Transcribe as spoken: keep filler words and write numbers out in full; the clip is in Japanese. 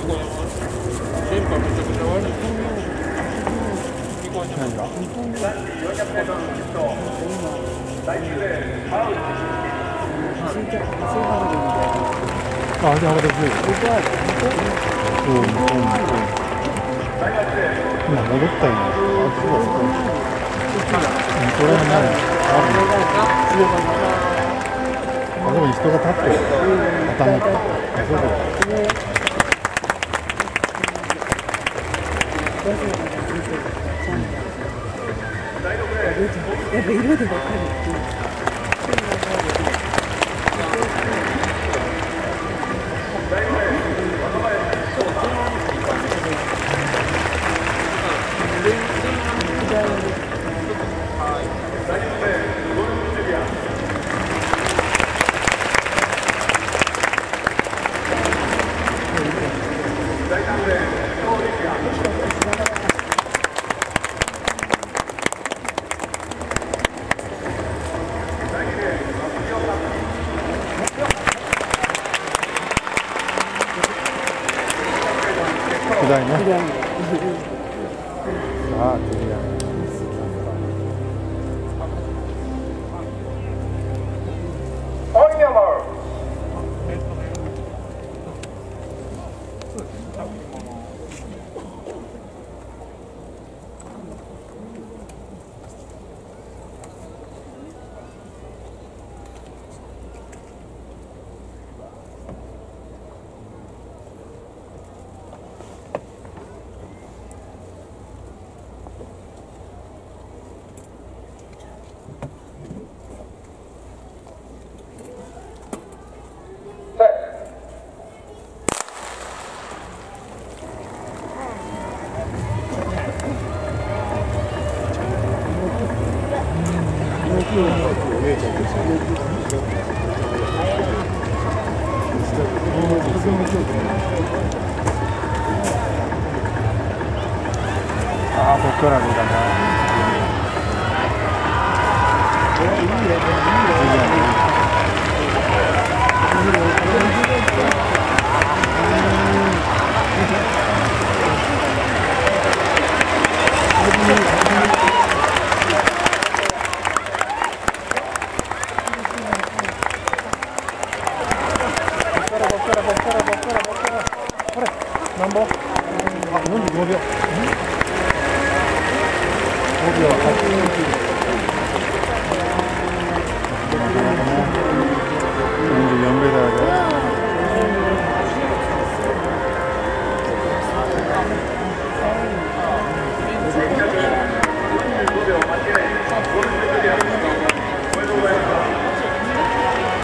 電波めちゃくちゃ悪い。何が？あ、じゃあ、私。うん、うん、うん。今戻ったよね。あ、そうだ、そうだ。これは何？あるの？あそこに人が立ってる。頭に。あそこ。やっぱ色で分かるっていう。くだいね。さあ、次だね。ああ、こっから見たな。なんぼ？よんじゅうごびょう。ごびょうははちじゅうきゅう。よんじゅうよんメーターで。